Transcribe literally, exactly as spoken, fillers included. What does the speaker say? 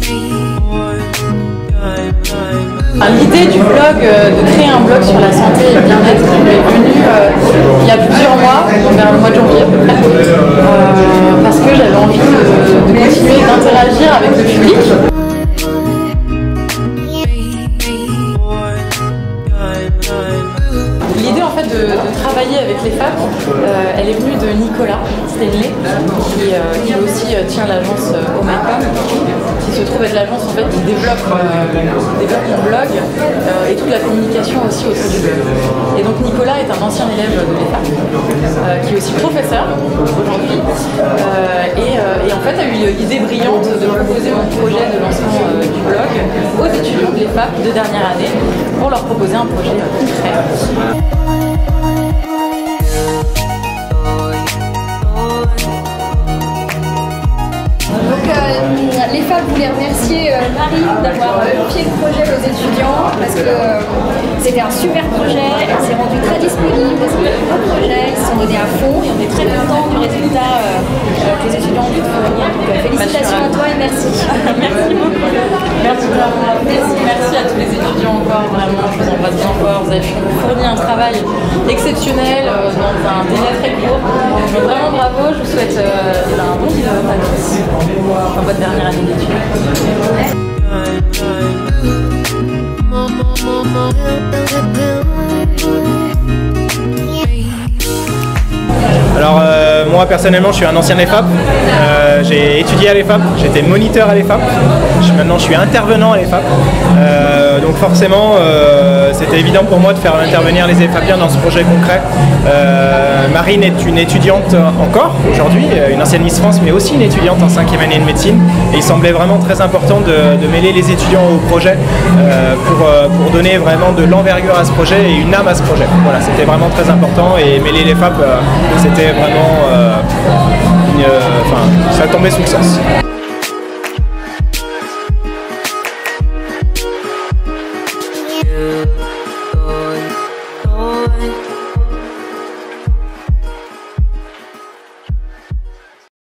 L'idée du blog, euh, de créer un blog sur la santé et le bien-être, m'est venue euh, il y a plusieurs mois, vers le mois de janvier à peu près, euh, parce que j'avais envie de, de continuer d'interagir avec le public. L'idée en fait de, de travailler avec les femmes, euh, elle est venue de Nicolas Stenley, qui, euh, qui aussi euh, tient l'agence euh, Oh My Com, qui se trouve être l'agence en fait qui développe, euh, développe mon blog euh, et toute la communication aussi autour du blog. Et donc Nicolas est un ancien élève de l'E F A P, euh, qui est aussi professeur aujourd'hui, euh, et, euh, et en fait a eu l'idée brillante de proposer mon projet de lancement euh, du blog aux étudiants de l'E F A P de dernière année pour leur proposer un projet euh, concret. Donc euh, l'E F A P voulait remercier euh, Marie d'avoir euh, confié le projet aux étudiants parce que euh, c'était un super projet, elle s'est rendue très disponible, c'était un beau projet, ils se sont donnés à fond et on est très contents du résultat euh, que les étudiants ont pu fournir. Donc euh, félicitations à toi et merci. Merci beaucoup. Merci, merci, merci à tous les étudiants encore, vraiment, je vous embrasse bien fort. Vous avez fourni un travail exceptionnel euh, dans un délai très court. Donc vraiment bravo, je vous souhaite euh, un bon développement à tous dans votre dernière année d'études. Alors euh, moi personnellement je suis un ancien F A P, euh, j'ai étudié à l'E F A P, j'étais moniteur à l'E F A P, je, maintenant je suis intervenant à l'E F A P, euh, donc forcément euh, c'était évident pour moi de faire intervenir les EFAPiens dans ce projet concret. Euh, Marine est une étudiante encore aujourd'hui, une ancienne Miss France mais aussi une étudiante en cinquième année de médecine et il semblait vraiment très important de, de mêler les étudiants au projet euh, pour, euh, pour donner vraiment de l'envergure à ce projet et une âme à ce projet. Voilà, c'était vraiment très important et mêler l'E F A P euh, c'était vraiment, euh, une, euh, enfin, ça tombait sous le sens.